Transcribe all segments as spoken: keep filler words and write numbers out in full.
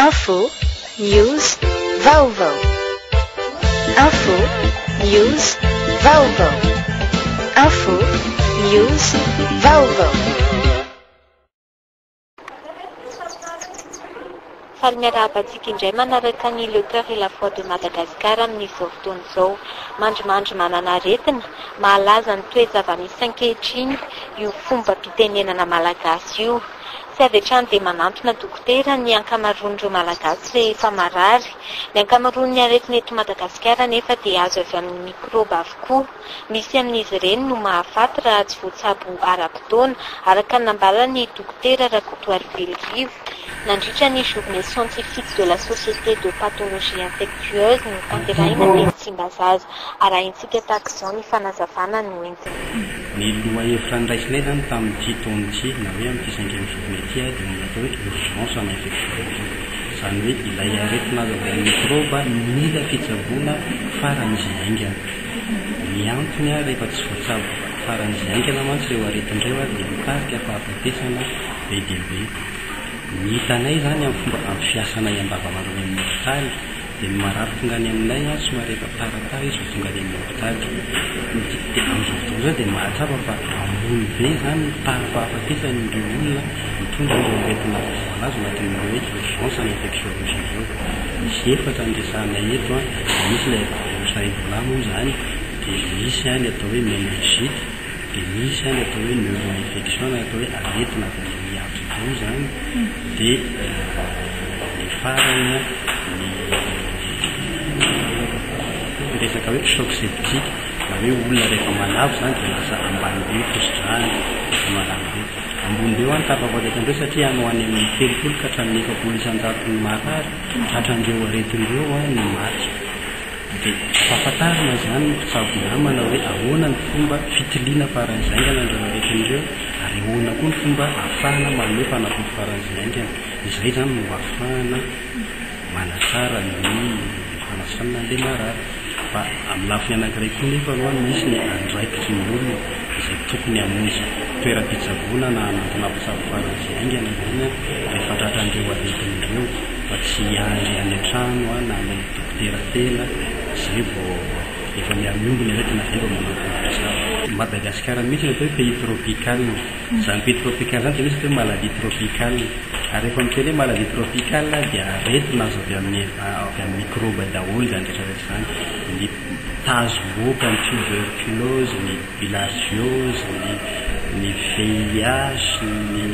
Info, news, vaovao. Info, news, vaovao. Info, news, vaovao. Faly miarahabantsika indray manaraka ny l'auteur et la voix de Madagascar amin'izao fotoana izao. Mandrimandry manana aretina, mahalaza ny toe-java-misy ankehitriny io fomba fitenenana malagasy io. Sy avy hatrany dia manantona dokotera ny ankamaroan'ireo malagasy rehefa marary. Ny ankamaroan'ny aretina eto Madagasikara nefa dia azo avy amin'ny mikroba avokoa. Misy amin'izy ireny no mahafaty raha tsy voatsabo ara-potoana, araka ny nambalany dokotera Rakotoary Belrivo. Nandritra ny journée scientifique de la société de pathologie infectieuse no tanterahina teny Tsimbazaza. Arahintsika tahaka izao ny fanazavana no entiny. Ny loha hevitra niraisinay zany tamin'ity taona ity na hoe amin'ity saingen'ny journée ity dia ny atao hoe urgence en infection. Izany hoe ilay aretina azo avy amin'ny mikroba mila fitsaboana faran'izay aingana. Ny antony a rehefa tsy voatsabo faran'izay aingana mantsy ireo aretin'ireo dia mitarika fahafatesana be dia be. Ny hitanay zany amin'ny fomba amin'ny fiasanay andavamarony amin'ny hopitaly dia ny marary tonga any aminay a somary efa taratara izy tonga any amin'ny hopitaly. Dia amin'izao fotoana izao dia mahatsapa fa ambony be zany taha-pahafatesany ireo olona mitondra ireo aretina voalazo anatin'ny hoe urgence en infectiologie izao. Misy efatra ny resahanay eto a, misy ilay virus Ebola moa zany, dia misy a ny atao hoe meningite, dia misy a ny atao hoe neuroinfection na atao hoe aretina avy amin'ny avo zany, dia ny farany ny resaka hoe choc septique na hoe olona rehefa malavo zany dia lasa ambany be fosidrany malavo be. Ambony be ho any tapako aretin'ireo satria any ho any amin'ny telopolo ka hatramin'ny efapolo isan-jato ny marary hatran'ireo aretin'ireo a ny maty. Dia fahafantarana zany ny mpitsabo namana hoe ahoana ny fomba fitiliana faran'izay aingana ireo aretin'ireo, ary ahoana koa ny fomba ahafahana manome fanafody faran'izay aingana. Izay zany no ahafahana manatsara ny fanasana an'ilay marary. Fa amin'ny lafiny anankiray koa nefa aloha misy ny andraikitry ny olona izay tokony hamonjy toeram-pitsaboana na anantona mpitsabo faran'izay aingana zany rehefa tratran'ireo aretin'ireo, fa tsy andry any an-trano a na ilay dokotera tena izay vao efa miamiombo ny aretina izay vao manantona mpitsabo. Madagasikara mihitsy ny atao hoe pays tropical. Izany pays tropical zany dia misy atao hoe maladie tropicale. Ary rehefa miteny hoe maladie tropicale dia aretina azo avy amin'ny avy amin'ny mikroba daholo zany rehetrarehetra zany. Ny tazomoka, ny tuberculose, ny bilharziose, ny ny V I H, ny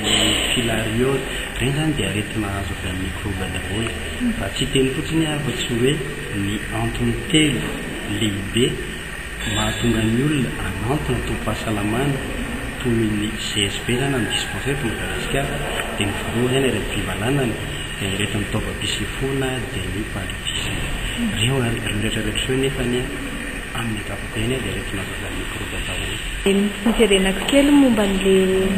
filariose, ireny zany dia aretina azo avy amin'ny mikroba daholo. Fa tsy teny fotsiny afa-tsy hoe ny antony telo lehibe mahatonga ny olona hanantona tom-pahasalamana toy ny C S P zany amin'ny dispensaire eto Madagasikara. Dia ny voalohany zany aretina fivalanana, dia ny aretina taovam-pisefona, dia ny paludisme. Ireo rehetrarehetra ireo nefa ny amin'ny ankapobeny dia aretina azo avy amin'ny mikroba daholo. Fijerenako kely momba n'ilay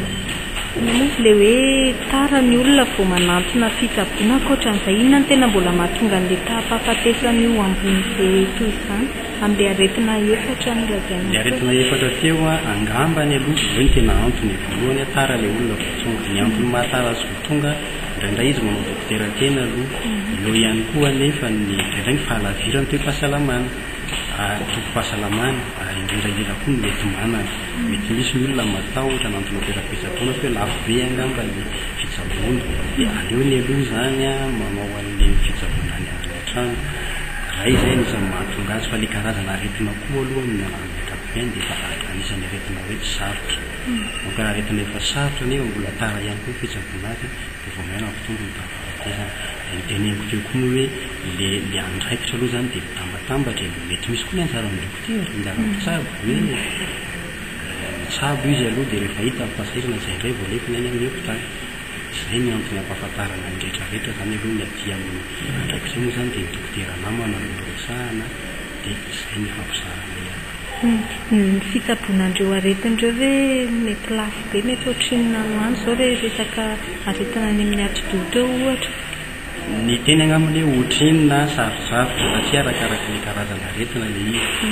misy le hoe tara ny olona vao manantona fitsaboana ankoatran'izay, inona ny tena mbola mahatonga an'ilay taha-pahafatesana io ambony be toy izany amin'ilay aretina efatra no lazaina? Ilay aretina efatra teo a angambany aloha hoe ny tena antony voalohany tara ilay olona vao tonga. Ny antony mahatara azy vao tonga indraindray izy manao dokotera tena aloha. Eo ihany koa nefa ny indraindray ny fahalavirany toe-pahasalamana, toko-pahasalamana, ary indrindraindrindra koa ny mety manana. Mety misy ny olona matahotra nanantona toeram-pitsaboana hoe lafo be angamba ny fitsaboana, dia aleo ny aloha zany a manao an'ilay fitsaboana any an-trano. Raha izay anisany mahatonga azy, fa ilay karazana aretina koa aloha amin'ny ankapobeny dia efa anisany aretina hoe sarotra. Donc raha aretina efa sarotra nefa mbola tara ihany koa fitsaboana azy dia vao maina fotoana ny tahafafatesana. Ny teneniko teo koa hoe ilay ilay andraikitra aloha zany dia mitambatambatra, mety misy koa ny anjaran'ny dokotera anjara mitsabo hoe mitsabo izy aloha dia rehefa hita mpasirina izay indray vao lefiny any amin'ny hopitaly. Izay ny antony ampahafantarana ny rehetrarehetra zany aloha ny aty amin'ny andraikitra moa zany dia ny dokotera namana no resahana, dia izay ny fampisaranay. Ny fitsaboanan'ireo aretin'ireo hoe mety lafo be, mety ohatrinona no izao re resaka aretina any amin'ny atodota eo ohatra? Ny teny agnaminy hoe ohatrinona sarosarotra satria arakaraka ny karazana aretina ilay izy.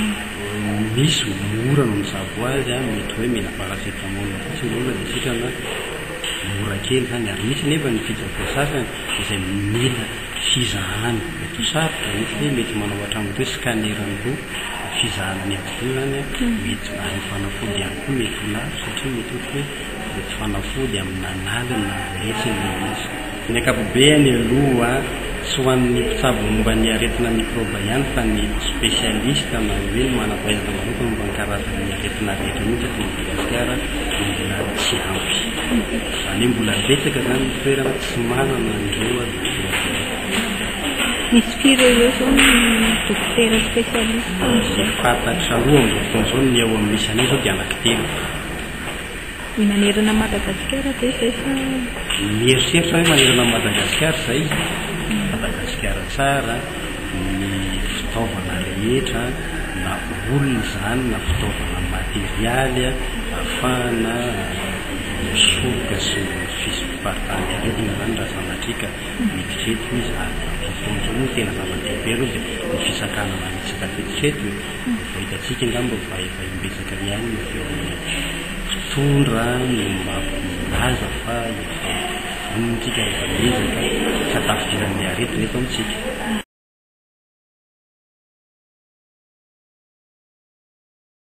Misy mora no mitsabo azy a, mety hoe mila paracetamol fotsiny olona dia sitrana mora kely zany ary misy nefa ny fijako sasany izay mila fizahana mety sarotra misy hoe mety manao hatramo hoe scannerany roa fizahana ny avokoa zany mety any fanafody ihany koa mety ho laro satria mety hoe mety fanafody amin'ny analina resiny misy ny akapobeany aloha tsy ho an'ny mpitsabo momba ny aretina microba ihany fa ny spécialiste na hoe ny manampaizana manokana momba ny karazan'ny aretina rehetra mihitsy aty Madagasikara no mbola tsy ampy zany hoe mbola betsaka zany ny toerana tsy manana andreo a misy firy eo zao ny dokotera spécialiste zay fantatra aloha amin'izao fotoana zao ny eo amin'ny misy an'io zao dia anankitelo ny manerana Madagasikara dia zay fa mieritseritra hoe manerana Madagasikara zay Madagasikara tsara ny fitaovana rehetra na olona zany na fitaovana materialy ahafahana misoroka sy fisipartany aretina zany raha sanatrika miditreto izy ary fotoana zao no tena zava-dehibe aloha dia ny fisakanana mitsika fetitreto fa hitatsika angamba fa efa imbetsaka ihany ny feo amin'ny fitondra no mampilaza fa efa vonontsika rehefa miezaka tsy hatafidiran'ny aretina eto amintsika